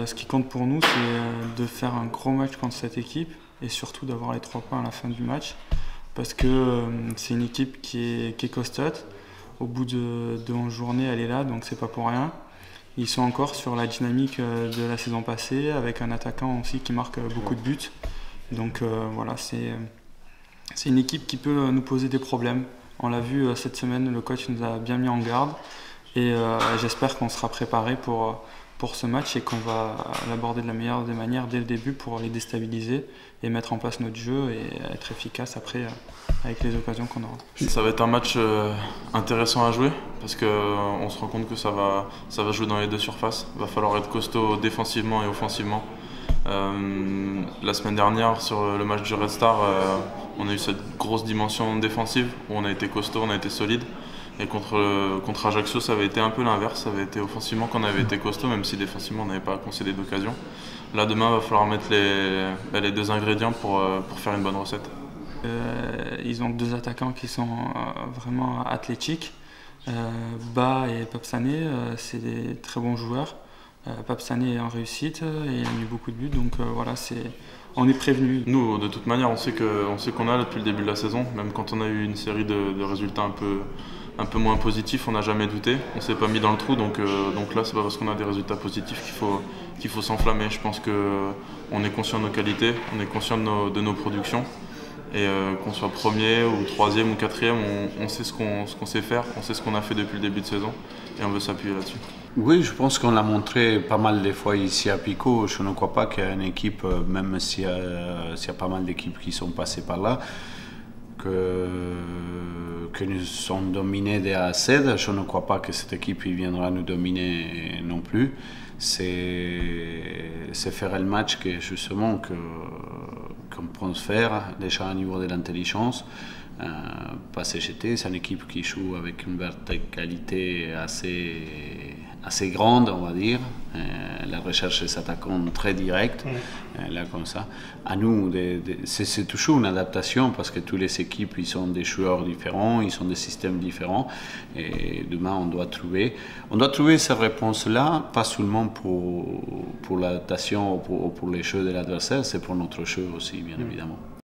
ce qui compte pour nous, c'est de faire un gros match contre cette équipe et surtout d'avoir les 3 points à la fin du match. Parce que c'est une équipe qui est costaud. Au bout de 11 journées, elle est là, donc c'est pas pour rien. Ils sont encore sur la dynamique de la saison passée, avec un attaquant aussi qui marque beaucoup de buts. Donc voilà, c'est une équipe qui peut nous poser des problèmes. On l'a vu cette semaine, le coach nous a bien mis en garde. Et j'espère qu'on sera préparé pour ce match et qu'on va l'aborder de la meilleure des manières dès le début pour les déstabiliser et mettre en place notre jeu et être efficace après avec les occasions qu'on aura. Ça va être un match intéressant à jouer parce qu'on se rend compte que ça va jouer dans les 2 surfaces. Il va falloir être costaud défensivement et offensivement. La semaine dernière sur le match du Red Star, on a eu cette grosse dimension défensive où on a été costaud, on a été solide. Et contre Ajaccio, ça avait été un peu l'inverse. Ça avait été offensivement qu'on avait été costaud, même si défensivement on n'avait pas concédé d'occasion. Là, demain, il va falloir mettre les 2 ingrédients pour faire une bonne recette. Ils ont 2 attaquants qui sont vraiment athlétiques. Ba et Papsané, c'est des très bons joueurs. Papsané est en réussite et il a mis beaucoup de buts, donc voilà, on est prévenus. Nous, de toute manière, on sait qu'on a là depuis le début de la saison, même quand on a eu une série de résultats un peu moins positifs, on n'a jamais douté, on ne s'est pas mis dans le trou, donc là, c'est pas parce qu'on a des résultats positifs qu'il faut s'enflammer. Je pense qu'on est conscient de nos qualités, on est conscient de nos productions. Et qu'on soit premier ou 3e ou 4e, on sait ce qu'on sait faire, on sait ce qu'on a fait depuis le début de saison et on veut s'appuyer là-dessus. Oui, je pense qu'on l'a montré pas mal de fois ici à Pico. Je ne crois pas qu'il y ait une équipe, même s'il y a pas mal d'équipes qui sont passées par là, que nous sommes dominés de A à Z. Je ne crois pas que cette équipe viendra nous dominer non plus. C'est faire le match que justement qu'on pense faire, déjà au niveau de l'intelligence. Pas CGT, c'est une équipe qui joue avec une verticalité assez grande, on va dire. La recherche des attaquants très directe, là comme ça. À nous, c'est toujours une adaptation parce que toutes les équipes, ils sont des joueurs différents, ils ont des systèmes différents. Et demain, on doit trouver ces réponses-là, pas seulement pour l'adaptation ou pour les jeux de l'adversaire, c'est pour notre jeu aussi, bien évidemment.